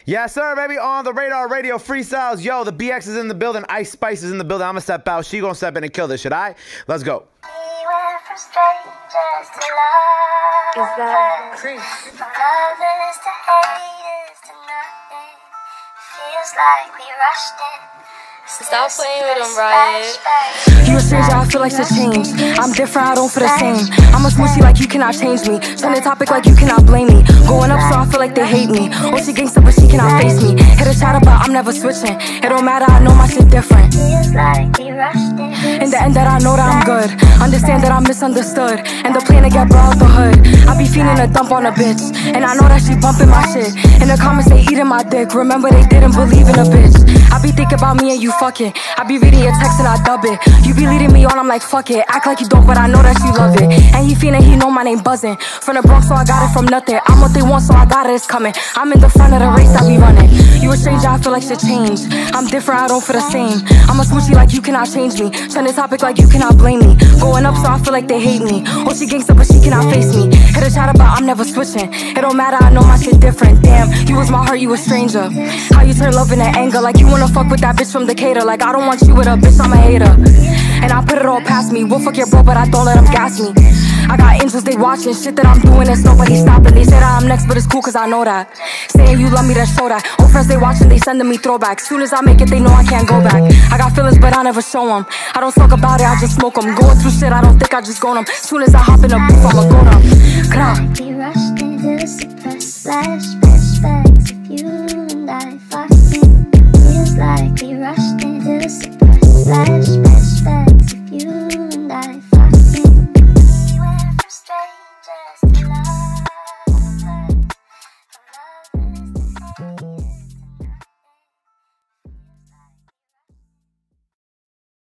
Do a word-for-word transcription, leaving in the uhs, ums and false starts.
Yes, sir, baby, on the Radar Radio freestyles. Yo, the B X is in the building. Ice Spice is in the building. I'm gonna step out. She gonna step in and kill this shit, all right? Let's go. We went from strangers to love. Is that Chris? From lovers to haters to nothing. Feels like we rushed it. Stop playing with him, Riot. You a stranger, I feel like to change. I'm different, I don't feel the same. I'm a smoochie like you cannot change me. Turn the topic like you cannot blame me. Going up so I feel like they hate me. Oh, she gangsta but she cannot face me. Hit a chatter but I'm never switching. It don't matter, I know my shit different. Feels like we rushed it. In the end that I know that I'm good. Understand that I'm misunderstood. And the plan to get brought out the hood. I be feeling a dump on a bitch. And I know that she bumping my shit. In the comments they eating my dick. Remember they didn't believe in a bitch. I be thinking about me and you fucking. I be reading your text and I dub it. You be leading me on, I'm like fuck it. Act like you don't but I know that you love it. And he feeling he know my name buzzing. From the Bronx so I got it from nothing. I'm what they want so I got it, it's coming. I'm in the front of the race I be running. You a stranger, I feel like shit changed. I'm different, I don't feel the same. I'm a smoochie like you cannot change me. Turn the topic like you cannot blame me. Going up so I feel like they hate me. Oh she gangsta but she cannot face me. Hit a chatter but I'm never switching. It don't matter, I know my shit different. Damn, you was my heart, you a stranger. How you turn love into anger. Like you wanna fuck with that bitch from Decatur. Like I don't want you with a bitch, I'm a hater. And I put it all past me. We'll fuck your bro but I don't let them gas me. I got angels, they watching. Shit that I'm doing, there's nobody stopping. They say that I'm next but it's cool cause I know that. Saying you love me, then show that. Old friends they watching, they sending me throwbacks. Soon as I make it, they know I can't go back. I got feelings but I never show them. I don't talk about it, I just smoke them. Going through shit, I don't think I just go them. Soon as I hop in a booth, I'ma go them. We rushed it, it was a flashback.